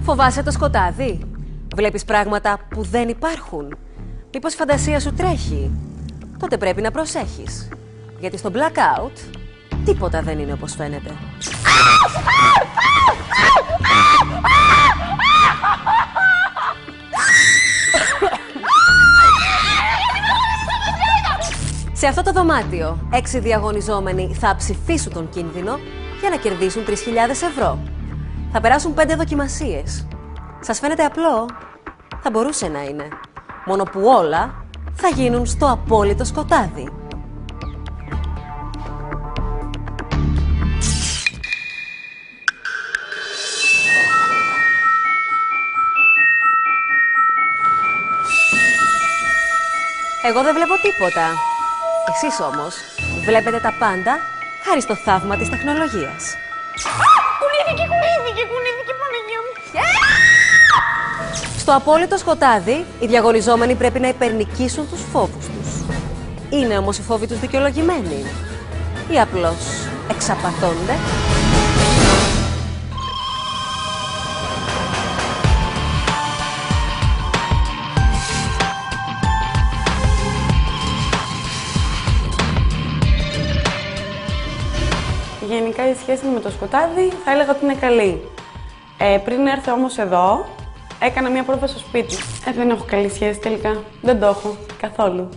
Φοβάσαι το σκοτάδι? Βλέπεις πράγματα που δεν υπάρχουν? Μήπως η φαντασία σου τρέχει? Τότε πρέπει να προσέχεις. Γιατί στο blackout τίποτα δεν είναι όπως φαίνεται. Σε αυτό το δωμάτιο, 6 διαγωνιζόμενοι θα ψηφίσουν τον κίνδυνο για να κερδίσουν 3.000 ευρώ. Θα περάσουν 5 δοκιμασίες. Σας φαίνεται απλό? Θα μπορούσε να είναι. Μόνο που όλα θα γίνουν στο απόλυτο σκοτάδι. Εγώ δεν βλέπω τίποτα. Εσείς όμως βλέπετε τα πάντα χάρη στο θαύμα της τεχνολογίας. Κουνήθηκε, Παναγία μου. Στο απόλυτο σκοτάδι, οι διαγωνιζόμενοι πρέπει να υπερνικήσουν τους φόβους τους. Είναι όμως οι φόβοι τους δικαιολογημένοι ή απλώς εξαπατώνται? Γενικά η σχέση μου με το σκοτάδι θα έλεγα ότι είναι καλή. Πριν έρθω όμως εδώ, έκανα μια πρόβα στο σπίτι. Δεν έχω καλή σχέση τελικά. Δεν το έχω καθόλου.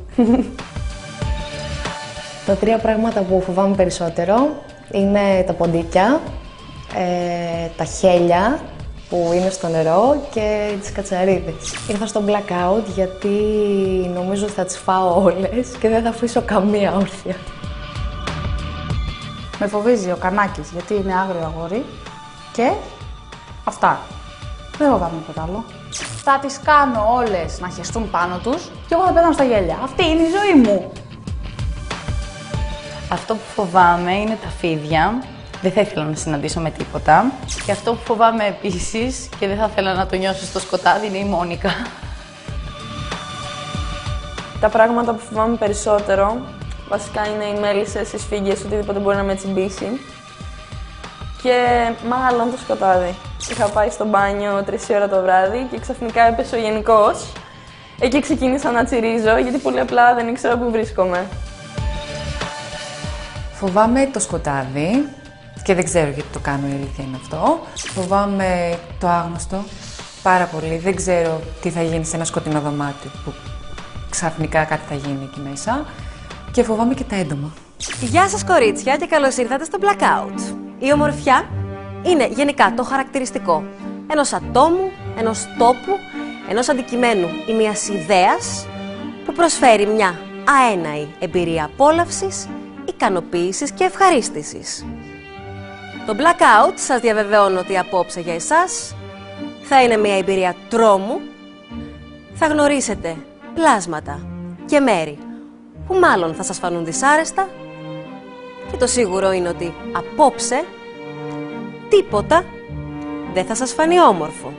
Τα 3 πράγματα που φοβάμαι περισσότερο είναι τα ποντίκια, τα χέλια που είναι στο νερό και τις κατσαρίδες. Ήρθα στο blackout γιατί νομίζω ότι θα τις φάω όλες και δεν θα αφήσω καμία όρθια. Με φοβίζει ο Κανάκης γιατί είναι άγριο αγόρι και αυτά. Δεν φοβάμαι τίποτα άλλο. Θα τις κάνω όλες να χεστούν πάνω τους και εγώ θα πέθανα στα γέλια. Αυτή είναι η ζωή μου. Αυτό που φοβάμαι είναι τα φίδια. Δεν θα ήθελα να συναντήσω με τίποτα. Και αυτό που φοβάμαι επίσης και δεν θα ήθελα να το νιώσω στο σκοτάδι είναι η Μόνικα. Τα πράγματα που φοβάμαι περισσότερο βασικά είναι οι μέλισσες, οι σφίγγες, οτιδήποτε μπορεί να με τσιμπήσει. Και μάλλον το σκοτάδι. Είχα πάει στο μπάνιο 3 ώρα το βράδυ και ξαφνικά έπεσε ο γενικός. Εκεί ξεκίνησα να τσιρίζω γιατί πολύ απλά δεν ήξερα πού βρίσκομαι. Φοβάμαι το σκοτάδι και δεν ξέρω γιατί το κάνω, η αλήθεια είναι αυτό. Φοβάμαι το άγνωστο πάρα πολύ. Δεν ξέρω τι θα γίνει σε ένα σκοτεινό δωμάτιο που ξαφνικά κάτι θα γίνει εκεί μέσα. Και φοβάμαι και τα έντομα. Γεια σας κορίτσια και καλώς ήρθατε στο blackout. Η ομορφιά είναι γενικά το χαρακτηριστικό ενός ατόμου, ενός τόπου, ενός αντικειμένου ή μιας ιδέας που προσφέρει μια αέναη εμπειρία απόλαυσης, ικανοποίησης και ευχαρίστησης. Το blackout, σας διαβεβαιώνω ότι απόψε για εσάς θα είναι μια εμπειρία τρόμου. Θα γνωρίσετε πλάσματα και μέρη που μάλλον θα σας φανούν δυσάρεστα και το σίγουρο είναι ότι απόψε τίποτα δεν θα σας φανεί όμορφο.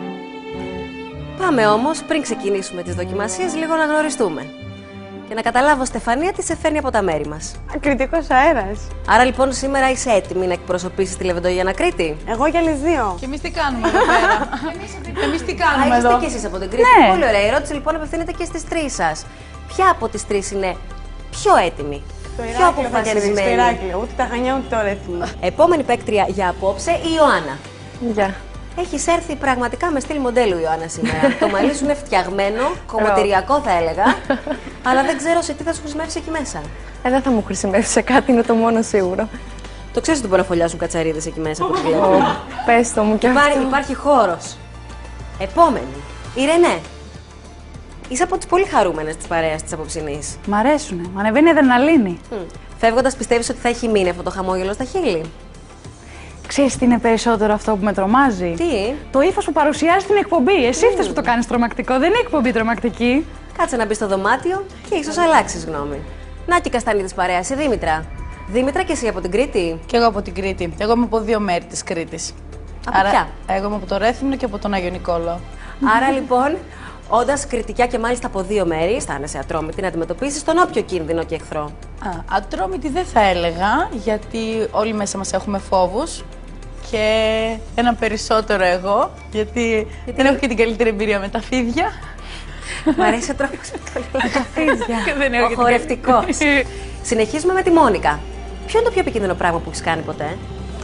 Πάμε όμως, πριν ξεκινήσουμε τις δοκιμασίες, λίγο να γνωριστούμε και να καταλάβω, Στεφανία, τι σε φέρνει από τα μέρη μας. Ακριτικός αέρας. Άρα λοιπόν σήμερα είσαι έτοιμη να εκπροσωπήσεις τη Λεβεντογιαννα Κρήτη? Εγώ για άλλες 2. Και εμείς τι κάνουμε εδώ πέρα. Εμείς τι κάνουμε Είστε εδώ. και εσείς από την Κρήτη. Ναι. Πολύ ωραία. Η ερώτηση λοιπόν απευθύνεται και στις 3 σας. Ποια από τις 3 είναι πιο έτοιμη? Το Πιο Ηράκλειο θα κερδίσει, το αποφασισμένη? Ηράκλειο. Ούτε τα Χανιά ούτε το Ρέθυμο. Επόμενη παίκτρια για απόψε, η Ιωάννα. Γεια. Έχεις έρθει πραγματικά με στυλ μοντέλου, Ιωάννα, σήμερα. Το μαλλί σου είναι φτιαγμένο, κομμωτηριακό θα έλεγα, αλλά δεν ξέρω σε τι θα σου χρησιμεύσει εκεί μέσα. Δεν θα μου χρησιμεύσει σε κάτι, είναι το μόνο σίγουρο. Το ξέρεις ότι μπορεί να φωλιάσουν κατσαρίδες εκεί μέσα από τη βλέπω. Πες το μου κι αυτό. Υπάρχει χώρος. Επόμενη, η Ρενέ. Είσαι από τις πολύ χαρούμενες της παρέας της απόψινής. Μ' αρέσουνε. Μ' ανεβαίνει η αδρεναλίνη. Φεύγοντας, πιστεύεις ότι θα έχει μείνει αυτό το χαμόγελο στα χείλη? Ξέρεις τι είναι περισσότερο αυτό που με τρομάζει? Τι? Το ύφος που παρουσιάζει την εκπομπή. Εσύ φταίς που το κάνεις τρομακτικό. Δεν είναι εκπομπή τρομακτική. Κάτσε να μπει στο δωμάτιο και ίσως αλλάξεις γνώμη. Να και η καστανή της παρέας, η Δήμητρα. Δήμητρα, και εσύ από την Κρήτη? Και εγώ από την Κρήτη. Εγώ είμαι από 2 μέρη της Κρήτης. Από ποια? Εγώ είμαι από το Ρέθυμνο και από τον Άγιο Νικόλαο. Άρα λοιπόν, όντας κριτικιά και μάλιστα από 2 μέρη, αισθάνεσαι ατρόμητη να αντιμετωπίσεις τον όποιο κίνδυνο και εχθρό. Ατρόμητη δεν θα έλεγα, γιατί όλοι μέσα μας έχουμε φόβους. και ένα περισσότερο εγώ, γιατί δεν έχω και την καλύτερη εμπειρία με τα φίδια. Μ' αρέσει ο τρόπος που το λέει. Τα φίδια. Ο χορευτικός. Συνεχίζουμε με τη Μόνικα. Ποιο είναι το πιο επικίνδυνο πράγμα που έχεις κάνει ποτέ?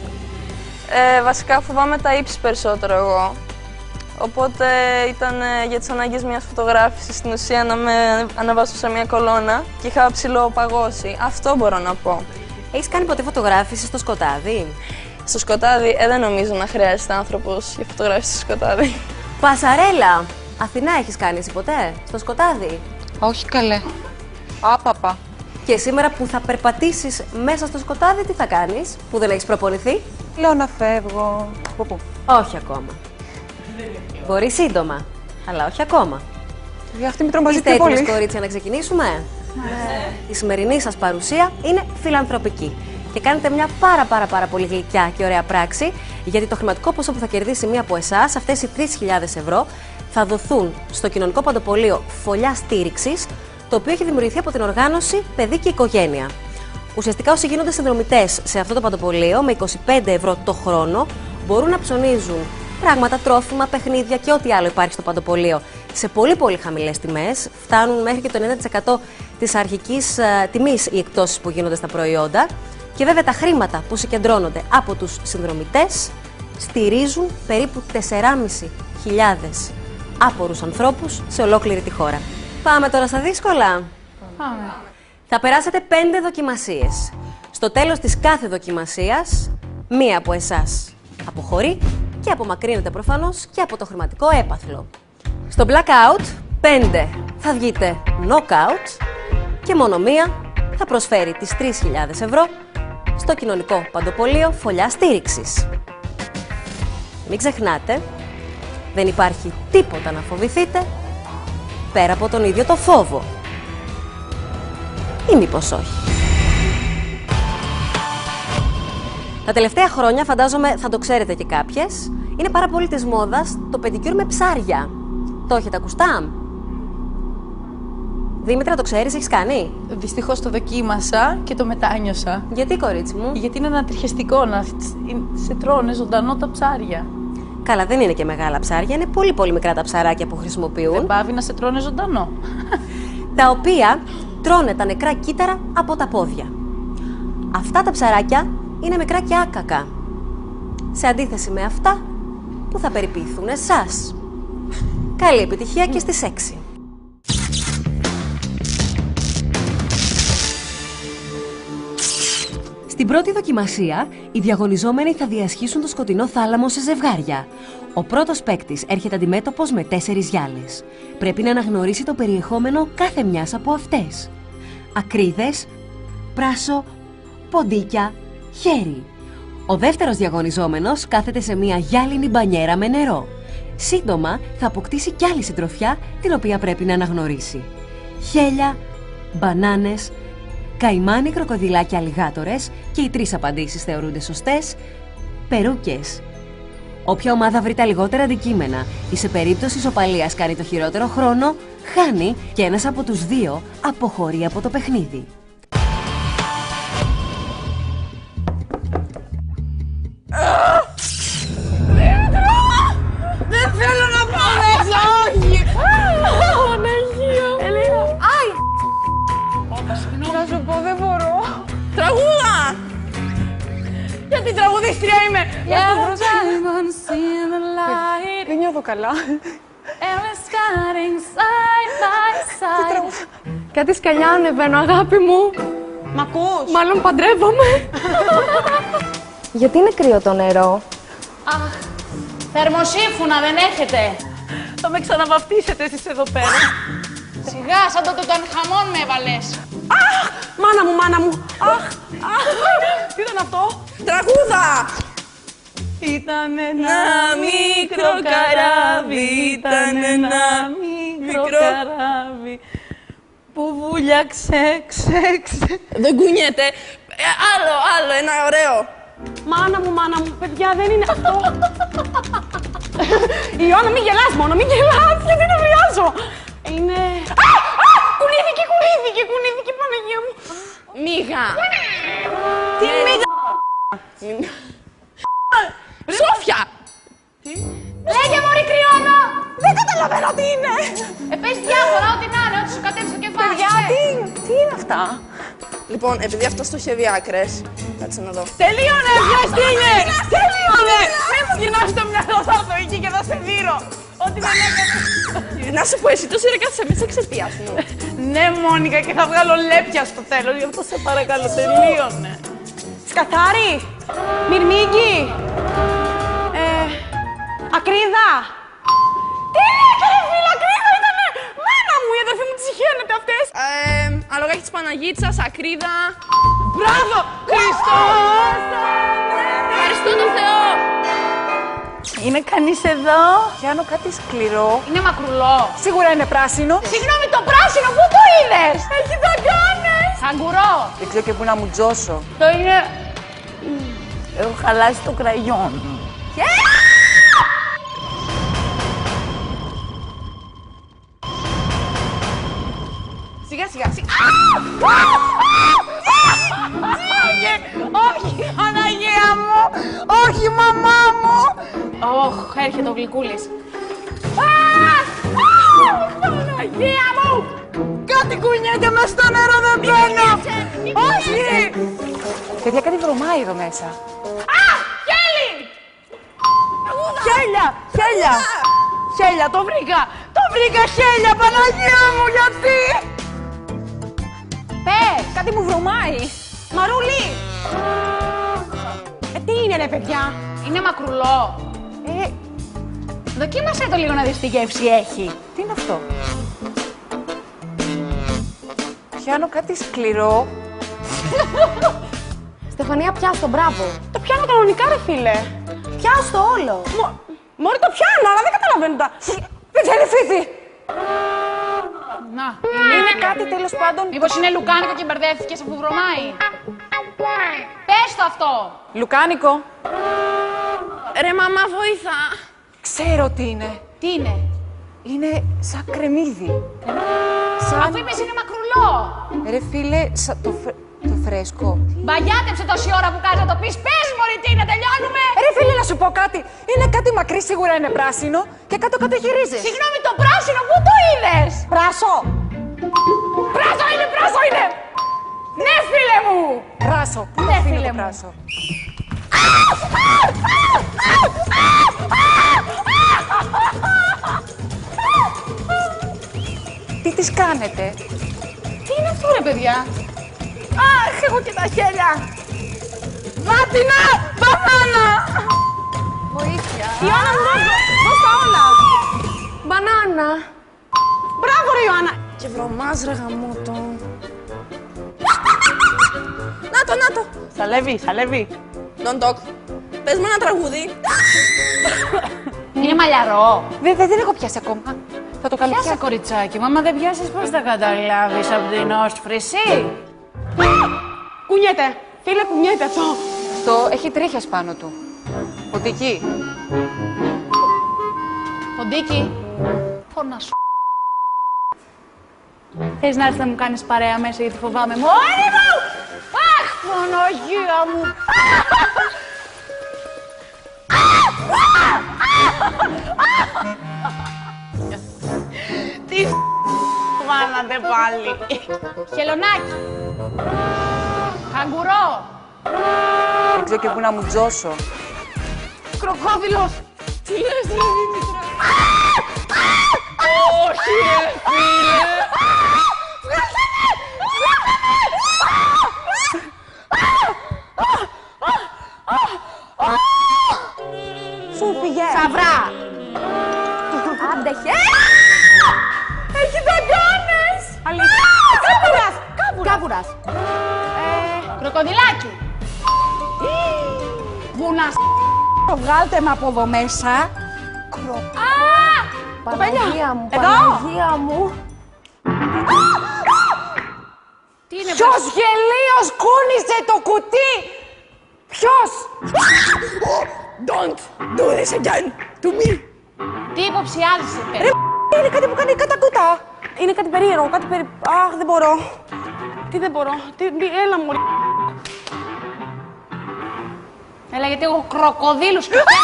Βασικά φοβάμαι τα ύψη περισσότερο εγώ. Οπότε ήταν για τις ανάγκες μιας φωτογράφησης στην ουσία να με αναβάσω σε μια κολόνα και είχα ψηλοπαγώσει. Αυτό μπορώ να πω. Έχεις κάνει ποτέ φωτογράφηση στο σκοτάδι? Στο σκοτάδι δεν νομίζω να χρειάζεται άνθρωπος για φωτογράφηση στο σκοτάδι. Πασαρέλα! Αθηνά έχεις κάνει εσύ ποτέ στο σκοτάδι? Όχι καλέ. Άπαπα. Και σήμερα που θα περπατήσεις μέσα στο σκοτάδι, τι θα κάνεις που δεν έχεις προπονηθεί? Λέω να φεύγω. Από πού? Όχι ακόμα. Μπορεί σύντομα, αλλά όχι ακόμα. Για αυτή με τρομάζει Είστε πιο πολύ. έτοιμες, κορίτσια, να ξεκινήσουμε? Ναι. Η σημερινή σας παρουσία είναι φιλανθρωπική και κάνετε μια πάρα πολύ γλυκιά και ωραία πράξη, γιατί το χρηματικό ποσό που θα κερδίσει μία από εσάς, αυτές οι 3.000 ευρώ, θα δοθούν στο κοινωνικό παντοπολείο Φωλιά Στήριξης, το οποίο έχει δημιουργηθεί από την οργάνωση Παιδί και Οικογένεια. Ουσιαστικά, όσοι γίνονται συνδρομητές σε αυτό το παντοπολείο με 25 ευρώ το χρόνο, μπορούν να ψωνίζουν πράγματα, τρόφιμα, παιχνίδια και ό,τι άλλο υπάρχει στο παντοπολείο σε πολύ χαμηλές τιμές. Φτάνουν μέχρι και το 90% της αρχικής τιμής οι εκπτώσεις που γίνονται στα προϊόντα. Και βέβαια τα χρήματα που συγκεντρώνονται από τους συνδρομητές στηρίζουν περίπου 4.500 άπορους ανθρώπους σε ολόκληρη τη χώρα. Πάμε τώρα στα δύσκολα. Πάμε. Θα περάσετε 5 δοκιμασίες. Στο τέλος της κάθε δοκιμασίας, μία από εσάς αποχωρεί και απομακρύνεται προφανώς και από το χρηματικό έπαθλο. Στο blackout, 5 θα βγείτε knockout και μόνο μία θα προσφέρει τις 3.000 ευρώ στο κοινωνικό παντοπολείο Φωλιά Στήριξης. Μην ξεχνάτε, δεν υπάρχει τίποτα να φοβηθείτε πέρα από τον ίδιο το φόβο. Ή μήπως όχι? Τα τελευταία χρόνια, φαντάζομαι θα το ξέρετε και κάποιες, είναι πάρα πολύ της μόδας το πεντικιούρ με ψάρια. Το έχετε ακουστά? Δήμητρα, το ξέρεις, έχεις κάνει? Δυστυχώς το δοκίμασα και το μετάνιωσα. Γιατί, κορίτσι μου? Γιατί είναι ανατριχιαστικό να σε τρώνε ζωντανό τα ψάρια. Καλά, δεν είναι και μεγάλα ψάρια, είναι πολύ μικρά τα ψαράκια που χρησιμοποιούν. Δεν πάβει να σε τρώνε ζωντανό. Τα οποία τρώνε τα νεκρά κύτταρα από τα πόδια. Αυτά τα ψαράκια είναι μικρά και άκακα, σε αντίθεση με αυτά που θα περιποιηθούν εσάς. Καλή επιτυχία και στις 6. Στην πρώτη δοκιμασία, οι διαγωνιζόμενοι θα διασχίσουν το σκοτεινό θάλαμο σε ζευγάρια. Ο πρώτος παίκτης έρχεται αντιμέτωπος με 4 γυάλες. Πρέπει να αναγνωρίσει το περιεχόμενο κάθε μιας από αυτές. Ακρίδες, πράσο, ποντίκια, χέρι. Ο δεύτερος διαγωνιζόμενος κάθεται σε μια γυάλινη μπανιέρα με νερό. Σύντομα θα αποκτήσει κι άλλη συντροφιά την οποία πρέπει να αναγνωρίσει. Χέλια, μπανάνες, καϊμάνι, κροκοδιλάκια, αλιγάτορες και οι 3 απαντήσεις θεωρούνται σωστές, περούκες. Όποια ομάδα βρει τα λιγότερα αντικείμενα ή σε περίπτωση ισοπαλίας κάνει το χειρότερο χρόνο, χάνει και ένας από τους 2 αποχωρεί από το παιχνίδι. Δεν θέλω να πάω μέσα, όχι! Παναγία! Άι! Να σου πω, δεν μπορώ. Τραγούδα! Γιατί τραγουδίστρια είμαι! Δεν νιώθω καλά. Κάτι σκαλιά ανεβαίνω, αγάπη μου. Μ' ακούς? Μάλλον παντρεύομαι. Γιατί είναι κρύο το νερό? Αχ, θερμοσύμφωνα δεν έχετε. Θα με ξαναβαπτίσετε εσείς εδώ πέρα. Σιγά, σαν το Τουτανχαμών με έβαλες. Αχ! Μάνα μου, μάνα μου! Αχ! Τι ήταν αυτό? Τραγούδα! Ήταν ένα μικρό καράβι, ήταν ένα μικρό καράβι που βούλιαξε, Δεν κουνιέται. Άλλο, ένα ωραίο. Μάνα μου, παιδιά, δεν είναι αυτό. Ιωάννα, μην γελάς μόνο, μην γελάς, γιατί να βιάζω. Είναι... Κουνήθηκε, Παναγία μου. Μίγα. Τι μίγα? Σόφια! Λέγε μωρή κρυώνα! Δεν καταλαβαίνω τι είναι! Πες διάφορα, ό,τι να είναι, ό,τι σου κατέβει στο κεφάλι. Τι είναι αυτά? Λοιπόν, επειδή αυτό στοχεύει άκρες, κάτσε να δω. Τελείωνε, ποιος τι είναι! Τελείωνε! Μην μου γυρνάς το μυαλό, θα έρθω εκεί και θα σε δείρω. Ό,τι δεν έκανες. Να σου πω, εσύ τόση ώρα κάθεσαι, μην σε ξεσπιάσουν. Ναι, Μόνικα, και θα βγάλω λέπια στο τέλος, γι' αυτό σε παρακαλώ, τελείωνε. Σκαθάρι, μυρμήγκι, ακρίδα. Τι έκανε, φίλε, ακρίδα ήτανε! Μάνα μου, η αδερφή μου τις χαίνεται αυτές. Αλογάκι της Παναγίτσας, ακρίδα. Μπράβο, Χριστός! Ευχαριστώ τον Θεό! Είναι κανείς εδώ? Πιάνω κάτι σκληρό. Είναι μακρουλό. Σίγουρα είναι πράσινο. Συγγνώμη, το πράσινο, πού το είδες? Έχει δαγκάνες! Καγκουρό. Δεν ξέρω και πού να μου τζώσω. Το είναι... Έχω χαλάσει το κραγιόν μου. Σιγά, σιγά, σιγά. Όχι, Παναγία μου! Όχι, μαμά μου! Ωχ, έρχεται ο Γλυκούλης. Παναγία μου! Κάτι κουνιέται μες στο νερό, δεν μπαίνω! Όχι! Παιδιά, κάτι βρωμάει εδώ μέσα. Χέλη! Χέλια! Χέλια! Χέλια, το βρήκα! Το βρήκα, χέλια, Παναγία μου, γιατί! Πες, κάτι μου βρωμάει. Μαρούλη! Τι είναι, ρε παιδιά? Είναι μακρουλό. Δοκίμασέ το λίγο να δεις τι γεύση έχει. Τι είναι αυτό? Πιάνω κάτι σκληρό. Στεφανία, πιάσ' το, μπράβο. Το πιάνω κανονικά, ρε φίλε. Πιάσ' το όλο. Μωρή, το πιάνω, αλλά δεν καταλαβαίνω τα... Πετσελεφίθη! Να, Είναι κάτι τέλος πάντων. μήπως είναι λουκάνικο και μπερδεύτηκες αφού βρωμάει. Πες το αυτό. Λουκάνικο. Ρε μαμά, βοήθα! Ξέρω τι είναι. Τι είναι? Είναι σαν κρεμμύδι. Αφού είπες είναι μακρουλό. Ρε φίλε, το φρέσκο. Μπαγιάτεψε τόση ώρα που κάνει να το πεις. Πες μωρή τι είναι, τελειώνουμε. Ρε φίλε, να σου πω κάτι. Είναι κάτι μακρύ, σίγουρα είναι πράσινο και κάτω-κάτω έχει ρίζες. Συγγνώμη, το πράσινο, πού το είδες? Πράσο! Πράσο είναι, πράσο είναι! Ναι, φίλε μου. Πράσο. Πού Ναι, αφήνω φίλε το μου. πράσο? Τι τις κάνετε? Τι είναι αυτό, ρε παιδιά? Αχ, έχω και τα χέρια! Βάτινα! Μπανάνα! Βοήθεια. Ιωάννα, δώσ' τα όλα! Μπανάνα. Μπράβο, ρε Ιωάννα! Και βρωμάς, ρε γαμότο. Να το! Σαλεύει, σαλεύει. Don't talk. Πες μου ένα τραγούδι. Είναι μαλλιαρό. Δεν έχω πιάσει ακόμα. Θα το Πιάσε καλοπιάσω. κοριτσάκι, μα δεν πιάσεις πώς θα καταλάβεις από την όσφρηση. Κουνιέται. Φίλε, κουνιέται αυτό. Αυτό έχει τρίχες πάνω του. Ποντική. Ποντίκι, φωνά σου. Θες να έρθεις να μου κάνεις παρέα μέσα γιατί φοβάμαι μόνη μου. Αχ, Παναγία μου. Τι βάλατε πάλι. Χελωνάκι. Καγκουρό. Δεν ξέρω και πού να μου τζώσω. Κροκόδιλος. Τι λες, ρε Δήμητρα. Όχι, ρε φίλε. Σου πήγε. Σαβρά. Άντεχε. Έχει δαγκάνες. Αλήθεια. Κάπουρας. Κάβουρας. Κροκοδιλάκι. Βουνάς. Βγάλτε με από εδώ μέσα. Παναγία μου, Εδώ. Παναγία μου. Τι είναι Ποιος γελίος κούνησε το κουτί. Ποιος. Don't do this again to me. Τι υποψιάζεσαι, παιδί. Είναι κάτι που κάνει κατακούτα. Είναι κάτι περίεργο, κάτι Αχ, δεν μπορώ. Τι δεν μπορώ. Έλα, μωρή. Έλα, γιατί έχω κροκοδίλους.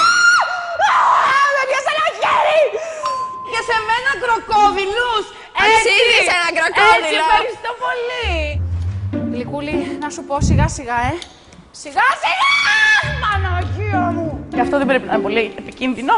Με πιάσε ένα χέρι! Και σε μένα κροκόδιλους! Εσύ είδες ένα κροκόδιλο! Έτσι, ευχαριστώ πολύ! Γλυκούλη, να σου πω σιγά σιγά, Σιγά σιγά! Παναγία μου! Και αυτό δεν πρέπει να είναι πολύ επικίνδυνο.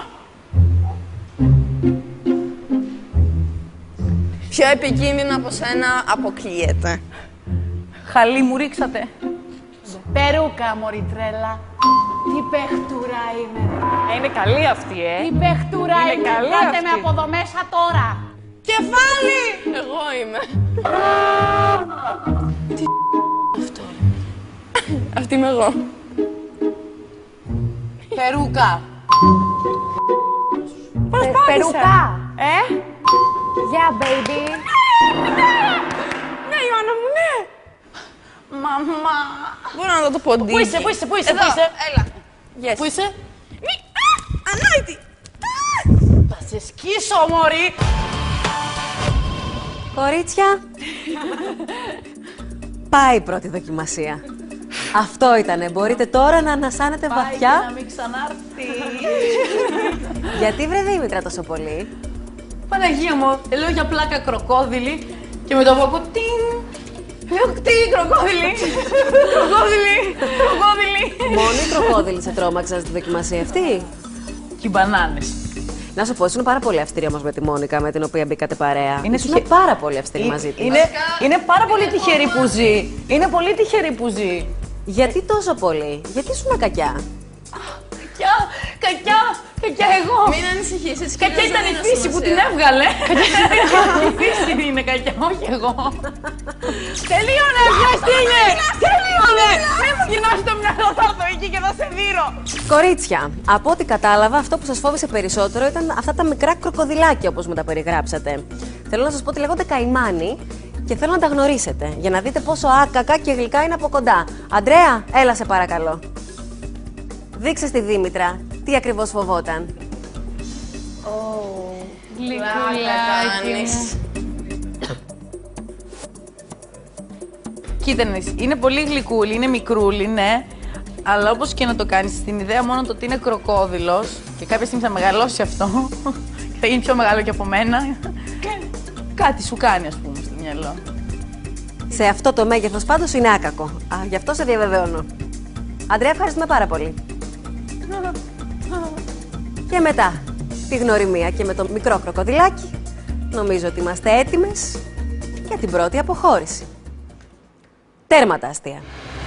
Πιο επικίνδυνο από σένα αποκλείεται. Χαλί μου ρίξατε. Περούκα, μωρή τρέλα. Τι παιχτούρα είναι. Είναι καλή αυτή, Τι παιχτούρα είναι. καλή Κάτε αυτή. με από εδώ μέσα τώρα. Κεφάλι! Εγώ είμαι. Τι αυτό. Αυτή είμαι εγώ. Περούκα. Περούκα. Yeah, baby. Ναι, Ιωάννα μου, ναι. Μαμά. Μπορώ να το ποντίκι. Πού είσαι, πού είσαι, πού είσαι, Εδώ, πού είσαι. έλα. Yes. Πού είσαι. Ανόητη. Θα σε σκίσω, μωρή. Κορίτσια, πάει η πρώτη δοκιμασία. Αυτό ήτανε. Μπορείτε τώρα να ανασάνετε Πάει και βαθιά. να μην ξανάρθει. Γιατί βρε Δήμητρα τόσο πολύ. Παναγία μου, λέω για πλάκα κροκόδιλη και μετά από τιν. Λέω τι κροκόδιλη. Κροκόδιλη. Μόνο οι κροκόδιλοι σε τρόμαξαν στη δοκιμασία αυτή. Και οι μπανάνες. Να σου πω, ήσουν πάρα πολύ αυστηρή όμως με τη Μόνικα με την οποία μπήκατε παρέα. Είναι Ήσουν τυχε- πάρα πολύ αυστηρή μαζί της. Είναι πάρα πολύ τυχερή που ζει. Είναι πολύ τυχερή που ζει. Γιατί τόσο πολύ, γιατί ήσουν κακιά. Κακιά εγώ. Μην ανησυχείς, έτσι κι Κακιά αλλιώς ήταν δεν η είναι φύση που την σημασία. έβγαλε. Η φύση είναι κακιά, όχι εγώ. Τελείωνε, ποιος είναι. Τελείωνε. Μην μου κοινώσει το μυαλό, θα έρθω εκεί και θα σε δείρω. Κορίτσια, από ό,τι κατάλαβα, αυτό που σας φόβησε περισσότερο ήταν αυτά τα μικρά κροκοδιλάκια όπως μου τα περιγράψατε. Θέλω να σας πω ότι λέγονται καημάνοι και θέλω να τα γνωρίσετε για να δείτε πόσο άκακα και γλυκά είναι από κοντά. Αντρέα, έλα σε παρακαλώ. Δείξε στη Δήμητρα τι ακριβώς φοβόταν. Κάνεις. Κοίτα να δεις, είναι πολύ γλυκούλη, είναι μικρούλη, ναι. Αλλά όπως και να το κάνεις, στην ιδέα μόνο το ότι είναι κροκόδιλος και κάποια στιγμή θα μεγαλώσει αυτό, θα γίνει πιο μεγάλο και από μένα, κάτι σου κάνει, ας πούμε, στο μυαλό. Σε αυτό το μέγεθος πάντως είναι άκακο. Γι' αυτό σε διαβεβαιώνω. Αντρέα, ευχαριστούμε πάρα πολύ. Και μετά τη γνωριμία και με το μικρό κροκοδιλάκι, νομίζω ότι είμαστε έτοιμες για την πρώτη αποχώρηση. Τέρμα τα αστεία.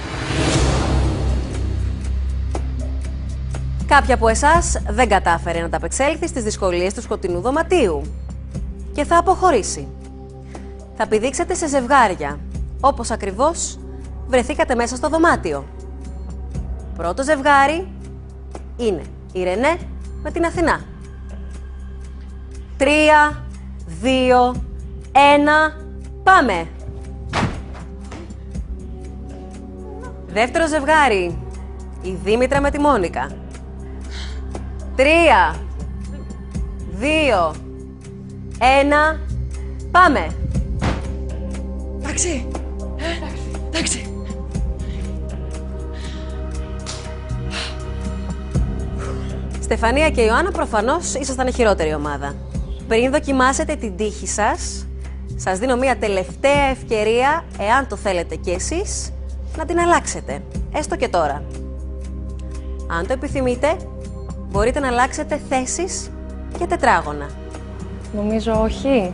Κάποια από εσάς δεν κατάφερε να ταπεξέλθει στις δυσκολίες του σκοτεινού δωματίου και θα αποχωρήσει. Θα πηδήξετε σε ζευγάρια, όπως ακριβώς βρεθήκατε μέσα στο δωμάτιο. Πρώτο ζευγάρι είναι η Ρενέ με την Αθηνά. 3, 2, 1, πάμε! Δεύτερο ζευγάρι, η Δήμητρα με τη Μόνικα. 3, 2, 1, πάμε! Εντάξει. Εντάξει. Στεφανία και Ιωάννα, προφανώς ήσασταν η χειρότερη ομάδα. Πριν δοκιμάσετε την τύχη σας, σας δίνω μια τελευταία ευκαιρία, εάν το θέλετε κι εσείς, να την αλλάξετε. Έστω και τώρα. Αν το επιθυμείτε, μπορείτε να αλλάξετε θέσεις και τετράγωνα. Νομίζω όχι.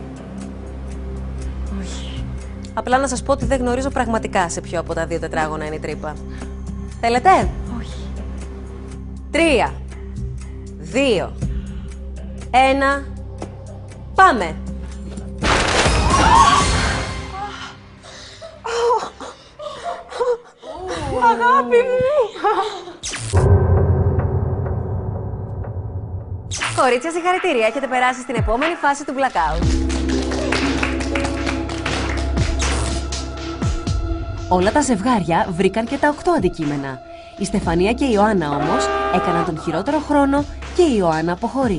Απλά να σας πω ότι δεν γνωρίζω πραγματικά σε ποιο από τα δύο τετράγωνα είναι η τρύπα. Θέλετε? Όχι. 3, 2, 1, πάμε! Αγάπη μου. Κορίτσια, συγχαρητήρια. Έχετε περάσει στην επόμενη φάση του blackout. Όλα τα ζευγάρια βρήκαν και τα 8 αντικείμενα. Η Στεφανία και η Ιωάννα όμως έκαναν τον χειρότερο χρόνο και η Ιωάννα αποχωρεί.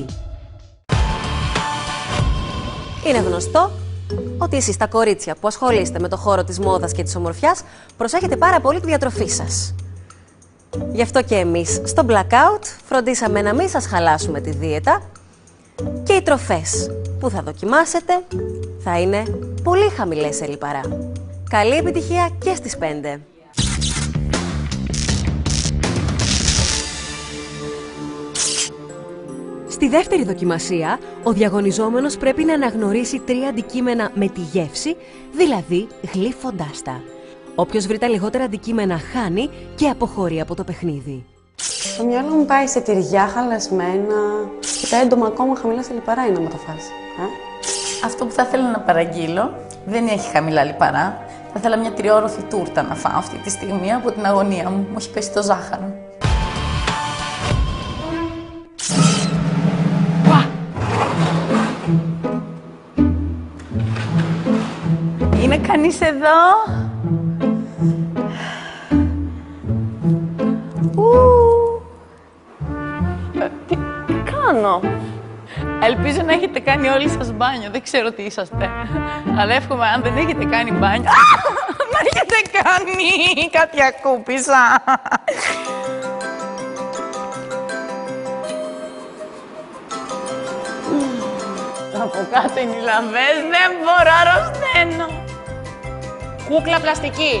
Είναι γνωστό ότι εσείς τα κορίτσια που ασχολείστε με το χώρο της μόδας και της ομορφιάς προσέχετε πάρα πολύ τη διατροφή σας. Γι' αυτό και εμείς στο Blackout φροντίσαμε να μην σας χαλάσουμε τη δίαιτα και οι τροφές που θα δοκιμάσετε θα είναι πολύ χαμηλές σε λιπαρά. Καλή επιτυχία και στις 5! Στη δεύτερη δοκιμασία, ο διαγωνιζόμενος πρέπει να αναγνωρίσει 3 αντικείμενα με τη γεύση, δηλαδή γλύφοντάς τα. Όποιος βρει τα λιγότερα αντικείμενα χάνει και αποχωρεί από το παιχνίδι. Το μυαλό μου πάει σε τυριά χαλασμένα και τα έντομα ακόμα χαμηλά σε λιπαρά είναι άμα το φας. Αυτό που θα ήθελα να παραγγείλω δεν έχει χαμηλά λιπαρά. Θα ήθελα μια 3ώροφη τούρτα να φάω αυτή τη στιγμή από την αγωνία μου. Μου έχει πέσει το ζάχαρο. Είναι κανείς εδώ? Τι κάνω? Ελπίζω να έχετε κάνει όλοι σας μπάνιο. Δεν ξέρω τι είσαστε. Αλλά εύχομαι αν δεν έχετε κάνει μπάνιο... να έχετε κάνει κάτι ακούπησα. Από κάτω είναι οι λαβές, δεν μπορώ, αρρωσταίνω. Κούκλα πλαστική.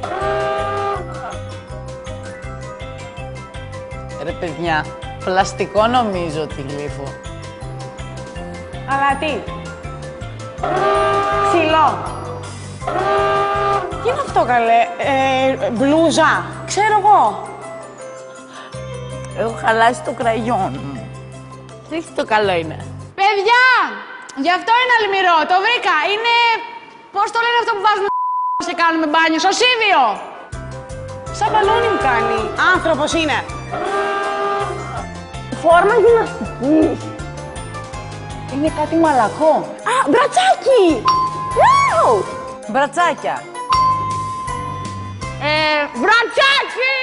Ρε παιδιά, πλαστικό νομίζω ότι γλύφω. Αλλά τι. Ξυλό. Τι είναι αυτό καλέ, μπλούζα, ξέρω εγώ. Έχω χαλάσει το κραγιόν μου. Τι το καλό είναι. Παιδιά, γι' αυτό είναι αλμυρό, το βρήκα. Είναι, πώς το λένε αυτό που βάζουμε και κάνουμε μπάνιο, σωσίβιο. Σαν μπαλόνι μου κάνει. Άνθρωπος είναι. Φόρμα γυμναστικής. Είναι κάτι μαλακό. Α, μπρατσάκι! Wow! Μπρατσάκια. Μπρατσάκι!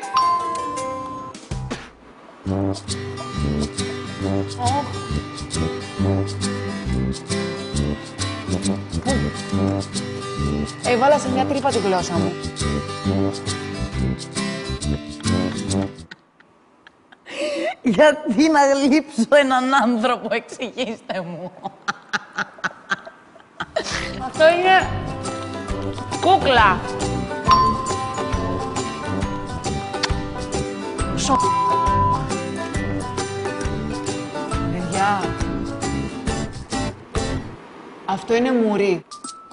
Έβαλα σε μια τρύπα τη γλώσσα μου. Γιατί να λείψω έναν άνθρωπο, εξηγήστε μου. Αυτό είναι κούκλα. Παιδιά, αυτό είναι μουρί.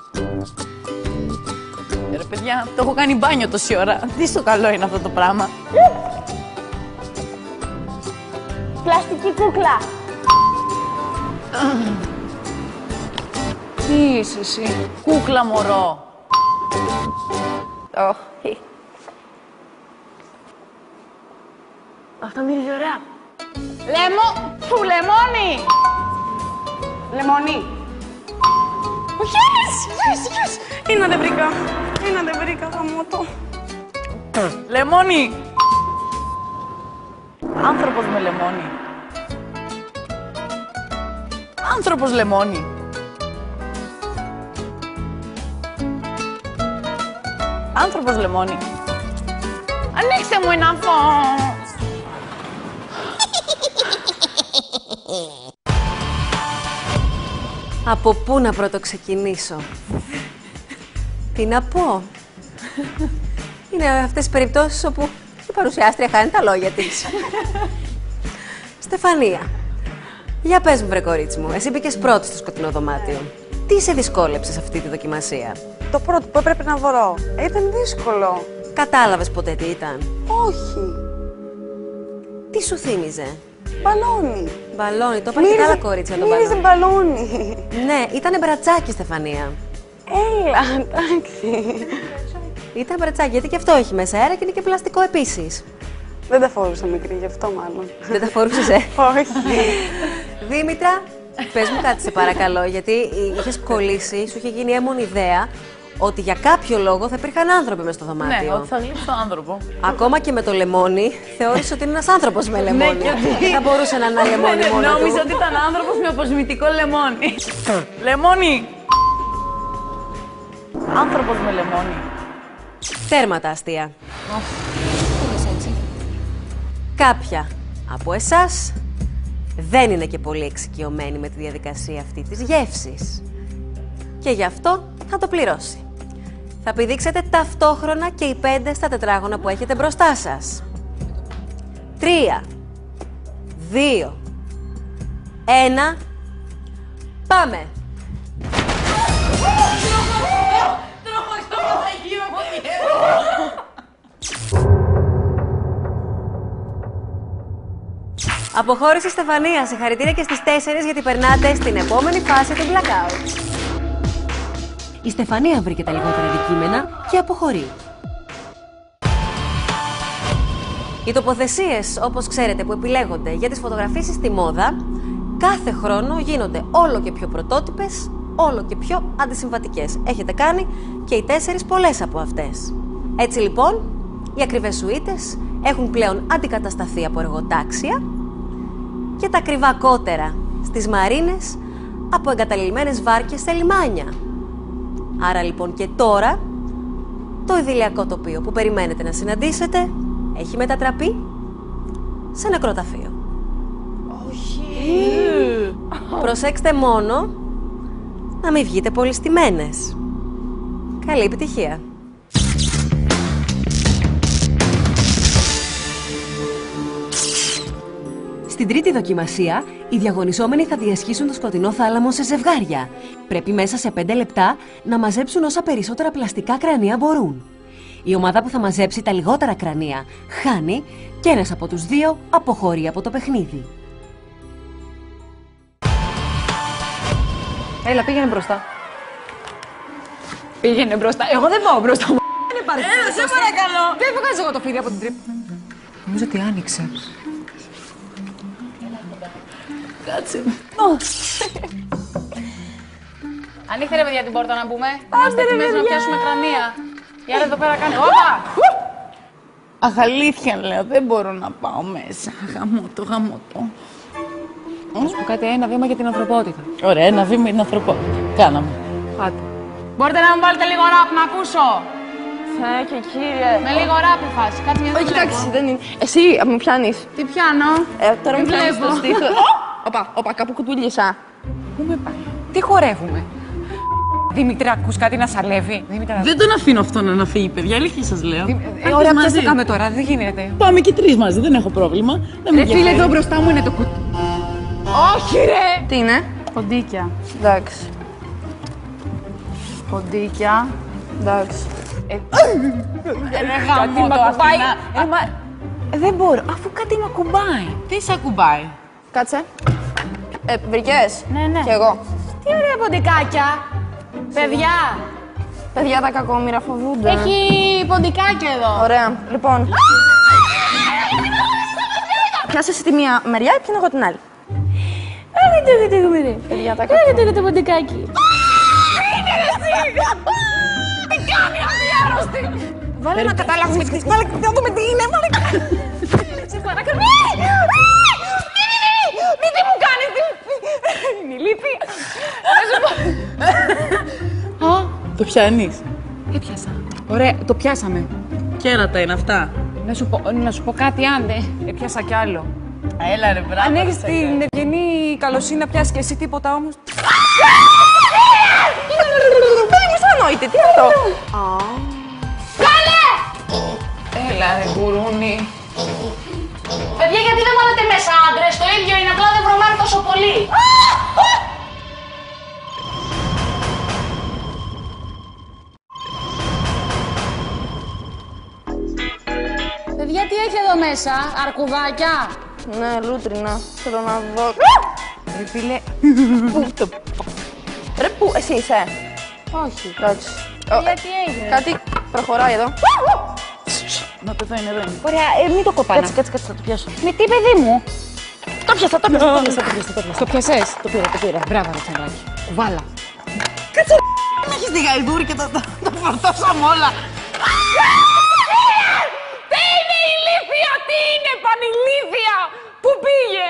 Ρε παιδιά, το έχω κάνει μπάνιο τόση ώρα. Τι στο καλό είναι αυτό το πράγμα. Πλαστική κούκλα. Τι είσαι εσύ. Κούκλα μωρό. Όχι. Αυτό μυρίζει ωραία. Λεμόνι. Λεμόνι. Yes! Είναι δεν βρήκα. Είναι δεν βρήκα, χαμότο. Λεμόνι. Άνθρωπος με λεμόνι. Άνθρωπος λεμόνι. Άνθρωπος λεμόνι. Ανοίξτε μου ένα φως. Από πού να πρώτο ξεκινήσω? Τι να πω? Είναι αυτές οι περιπτώσεις όπου η παρουσιάστρια χάνει τα λόγια της. Στεφανία, για πες μου βρε κορίτσι μου, εσύ μπήκες πρώτη στο σκοτεινό δωμάτιο. Τι σε δυσκόλεψε σε αυτή τη δοκιμασία? Το πρώτο που έπρεπε να βρω. Ήταν δύσκολο. Κατάλαβες ποτέ τι ήταν? Όχι. Τι σου θύμιζε? Μπαλόνι. Μπαλόνι, το είπα και τα άλλα κορίτσια το Μύριζε μπαλόνι. μπαλόνι. Ναι, ήτανε μπρατσάκι, Στεφανία. Έλα, εντάξει. Ήταν μπρατσάκι, γιατί και αυτό έχει μέσα αέρα και είναι και πλαστικό επίσης. Δεν τα φορούσα μικρή, γι' αυτό μάλλον. Δεν τα φορούσες, Όχι. Δήμητρα, πες μου κάτι σε παρακαλώ, γιατί είχες κολλήσει, σου είχε γίνει έμμονη ιδέα ότι για κάποιο λόγο θα υπήρχαν άνθρωποι μες στο δωμάτιο. Ναι, ότι θα γλύψω άνθρωπο. Ακόμα και με το λεμόνι, θεώρησε ότι είναι ένας άνθρωπος με λεμόνι. Ναι, γιατί- Δεν θα μπορούσε να είναι λεμόνι μόνο του. Νόμιζα ότι ήταν άνθρωπος με αποσμητικό λεμόνι. Λεμόνι. Άνθρωπος με λεμόνι. Τέρματα αστεία. Πώς έτσι. κάποια από εσάς δεν είναι και πολύ εξοικειωμένοι με τη διαδικασία αυτή της γεύσης. Και γι' αυτό θα το πληρώσει. Θα πηδήξετε ταυτόχρονα και οι 5 στα τετράγωνα που έχετε μπροστά σας. 3, 2, 1, πάμε! Αποχώρηση Στεφανία. Συγχαρητήρια και στις 4 γιατί περνάτε στην επόμενη φάση του Blackout. Η Στεφανία βρήκε τα λιγότερα αντικείμενα και αποχωρεί. Οι τοποθεσίες, όπως ξέρετε, που επιλέγονται για τις φωτογραφίσεις στη μόδα, κάθε χρόνο γίνονται όλο και πιο πρωτότυπες, όλο και πιο αντισυμβατικές. Έχετε κάνει και οι 4 πολλές από αυτές. Έτσι λοιπόν, οι ακριβές σουίτες έχουν πλέον αντικατασταθεί από εργοτάξια και τα ακριβά κότερα στις μαρίνες από εγκαταλειμμένες βάρκες σε λιμάνια. Άρα λοιπόν και τώρα, το ιδηλιακό τοπίο που περιμένετε να συναντήσετε έχει μετατραπεί σε νεκροταφείο. Όχι! Προσέξτε μόνο να μην βγείτε πολύ στημένες. Καλή επιτυχία! Στην τρίτη δοκιμασία, οι διαγωνιζόμενοι θα διασχίσουν το σκοτεινό θάλαμο σε ζευγάρια. Πρέπει μέσα σε 5 λεπτά να μαζέψουν όσα περισσότερα πλαστικά κρανία μπορούν. Η ομάδα που θα μαζέψει τα λιγότερα κρανία χάνει και ένας από τους 2 αποχωρεί από το παιχνίδι. Έλα, πήγαινε μπροστά. Πήγαινε μπροστά. Εγώ δεν πάω μπροστά. Έλα, σε παρακαλώ. Δεν βγάζω εγώ το φίδι από την τρύπα. Νομίζω ότι άνοιξε. Κάτσε. Ανοίχτε ρε παιδιά την πόρτα να μπούμε. Είμαστε έτοιμες να πιάσουμε κρανία. Η άλλη εδώ πέρα κάνει. Όπα! Αχ, αλήθεια λέω, δεν μπορώ να πάω μέσα. Γαμώτο, γαμώτο. Να σου πω κάτι, ένα βήμα για την ανθρωπότητα. Ωραία, ένα βήμα για την ανθρωπότητα. Κάναμε. Πάτε. Μπορείτε να μου βάλετε λίγο ράπ να ακούσω. Θεέ και κύριε. Με λίγο ράπ η φάση. Κάτσε μια Όχι, εντάξει, δεν είναι. Εσύ με πιάνεις. Τι πιάνω. Τώρα με πιάνεις βλέπω. στο στήθο. Όπα, κάπου κουτούλισα. Πού με πάει. Τι χορεύουμε. Δήμητρα, ακούς κάτι να σαλεύει. Δήμητρα, Δεν τον αφήνω αυτόν να φύγει, παιδιά, αλήθεια σας λέω. ωραία, μαζί. ποιος το κάνουμε τώρα, δεν γίνεται. Πάμε και 3 μαζί, δεν έχω πρόβλημα. Δεν με Ρε φίλε, ενδιαφέρει. εδώ μπροστά μου είναι το κουτί. Όχι ρε! Τι είναι. Ποντίκια. Εντάξει. Ποντίκια. Εντάξει. Κάτι με ακουμπάει. Δεν μπορώ, αφού κάτι με ακουμπάει. Τι σε ακουμπάει. Κάτσε. Βρικές. Ναι. Κι εγώ. Τι ωραία ποντικάκια. Παιδιά, Παιδιά, τα κακόμοιρα φοβούνται. έχει ποντικάκια εδώ. Ωραία. Λοιπόν. Πιάσε εσύ τη μία μεριά, πιάνω εγώ την άλλη. Παιδιά, τα κακόμοιρα. Έχετε το ποντικάκι. Βάλε να καταλάβουμε, βάλε να δούμε τι είναι, βάλε. Σε παρακαλώ. Μη τι μου κάνεις. Είναι ηλίθη. Το πιάνεις. Έπιασα. Ωραία, το πιάσαμε. Κέρατα είναι αυτά. Να σου πω κάτι, άντε. Έπιασα κι άλλο. Έλα ρε, μπράβο. Αν έχεις την ευγενή καλοσύνη να πιάσεις και εσύ τίποτα όμως. Μη σ' ανόητε, τι είναι αυτό. Έλα ρε γουρούνι. Παιδιά, γιατί δεν βάλετε μέσα άντρες, το ίδιο είναι, απλά δεν βρωμάνε τόσο πολύ. Παιδιά, τι έχει εδώ μέσα, αρκουδάκια. Ναι, λούτρινα. Θέλω να δω. Ρε φίλε, Ρε, πού, εσύ είσαι. Όχι. Εντάξει. Γιατί έγινε. Κάτι προχωράει εδώ. Να το εδώ είναι. ωραία, μην το κοπάνα. Κάτσε, θα το πιάσω. Με τι, παιδί μου. Το πιάσα. Το πιασες. Το πήρα. Μπράβο ρε τσαμπάκι. Βάλα. Με έχεις τη γαϊδούρη και τα φορτώσαμε όλα. Τι είναι ηλίθεια, τι είναι πανηλίθεια. Πού πήγε.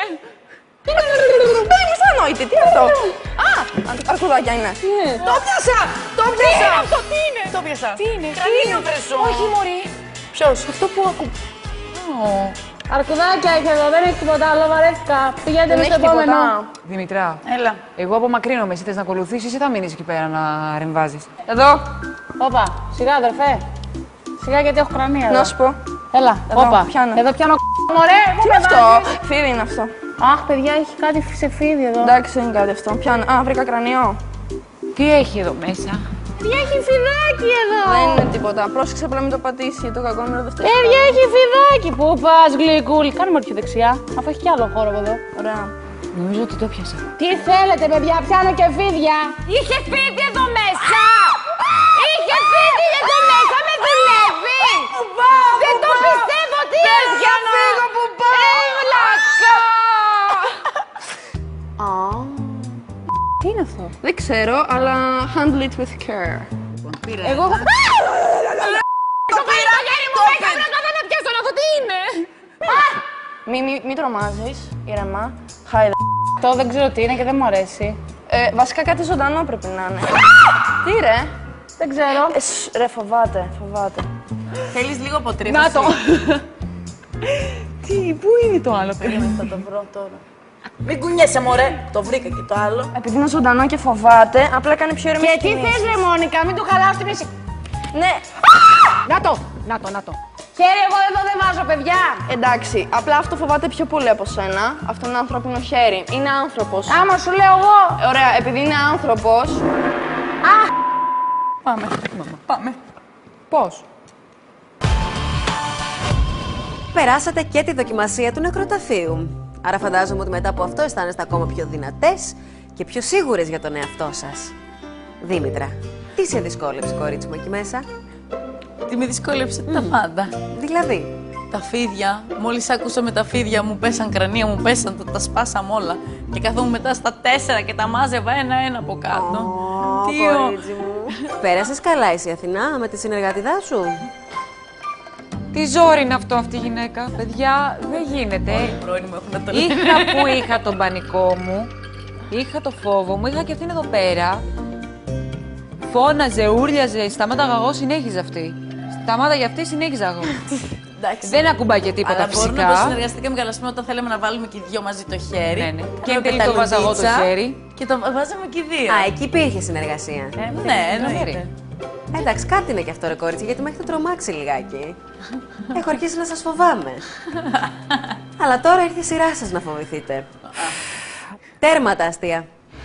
Μη σ' ανόητε, τι είναι αυτό. Α, αρκουδάκια είναι. Το πιάσα! Το Τι πιάσα! είναι αυτό, τι είναι. Το πιάσα. Τι είναι, Κρανίο βρεσό. Όχι μωρή. Ποιος? Αυτό που ακού... Αρκουδάκια έχει εδώ, δεν έχει τίποτα άλλο, βαρέθηκα. Πηγαίνετε με στο επόμενο. Δημητρά, Έλα. εγώ απομακρύνομαι. Εσύ θες να ακολουθήσεις ή θα μείνεις εκεί πέρα να ρεμβάζεις? Εδώ. Όπα, σιγά αδερφέ. Σιγά γιατί έχω κρανία εδώ. Να σου πω. Έλα, Εδώ, όπα. πιάνω. Εδώ πιάνω μωρέ. Τι είναι αυτό. Φίδι είναι αυτό. Αχ, παιδιά, έχει κάτι σε φίδι εδώ. Εντάξει, δεν είναι κάτι αυτό. Πιάνω. Α, βρήκα κρανιό. Τι έχει εδώ μέσα? Παιδιά, έχει φιδάκι εδώ. Δεν είναι τίποτα. Πρόσεξε απλά μην το πατήσει. Το κακό είναι το φταίει. Παιδιά, έχει φιδάκι. Πού πας, γλυκούλη. Κάνε μου πιο δεξιά, αφού έχει κι άλλο χώρο από εδώ. Ωραία. Νομίζω ότι το πιάσα. Τι θέλετε, παιδιά, πιάνω και φίδια. Είχε φίδι εδώ μέσα. Είχε φίδι εδώ μέσα, με δουλεύει. Δεν το πιστεύω, τι έβγαινα. Φύγω που πάω. Βλάκα. Τι είναι αυτό? Δεν ξέρω, αλλά handle it with care. Εγώ έχω... Το πήρα, γέρι μου, μέσα να με πιάσω αυτό, τι είναι? Μη τρομάζεις, ήρεμα. Χάιδε. Το δεν ξέρω τι είναι και δεν μου αρέσει. Βασικά κάτι ζωντανό πρέπει να είναι. Τι ρε? Δεν ξέρω. Ρε, φοβάται. Θέλεις λίγο αποτρίβωση. Να το. Πού είναι το άλλο? Θα το βρω τώρα. Μην κουνιέσαι, μωρέ. Το βρήκα και το άλλο. Επειδή είναι ζωντανό και φοβάται, απλά κάνει πιο ήρεμη. Και τι θες ρε Μόνικα, μην του χαλάω τη μισή. Ναι, Να το. Χέρι, εγώ εδώ δεν βάζω, παιδιά. εντάξει, απλά αυτό φοβάται πιο πολύ από σένα. Αυτό είναι ανθρώπινο χέρι. Είναι άνθρωπος. Άμα σου λέω εγώ. Ωραία, επειδή είναι άνθρωπος. Πάμε. Πώς? Περάσατε και τη δοκιμασία του νεκροταφείου. Άρα φαντάζομαι ότι μετά από αυτό αισθάνεστε ακόμα πιο δυνατές και πιο σίγουρες για τον εαυτό σας. Δήμητρα, τι σε δυσκόλεψε, κορίτσι μου, εκεί μέσα? Τι με δυσκόλεψε τα πάντα. Δηλαδή, Τα φίδια, μόλις άκουσα με τα φίδια μου πέσαν κρανία, μου πέσαν, τα σπάσαμε όλα. Και καθόμουν μετά στα 4 και τα μάζευα ένα-ένα από κάτω. κορίτσι μου. Πέρασες καλά εσύ, Αθηνά, με τη συνεργατιδά σου? Τι ζόρι είναι αυτό αυτή η γυναίκα, παιδιά, δεν γίνεται. Πρώην μου έχουν να το λένε. Είχα που είχα τον πανικό μου, είχα το φόβο μου, είχα και αυτήν εδώ πέρα. Φώναζε, ούρλιαζε, σταμάταγα εγώ, συνέχιζα αυτή. Σταμάτα για αυτή, συνέχιζα εγώ. Εντάξει. Δεν ακουμπάει και τίποτα Αλλά φυσικά. μπορούμε να συνεργαστήκαμε καλά πούμε όταν θέλαμε να βάλουμε και οι δυο μαζί το χέρι. Ναι. Και με εν τέλει το βάζα εγώ το πεταλουδίτσα χέρι. Και το βάζαμε και οι δύο. Α, εκεί υπήρχε συνεργασία. Ναι, εννοείται. Εντάξει, κάτι είναι και αυτό, ρε κορίτσι, γιατί με έχετε τρομάξει λιγάκι. Έχω αρχίσει να σας φοβάμαι. Αλλά τώρα ήρθε η σειρά σας να φοβηθείτε. Τέρμα τα αστεία.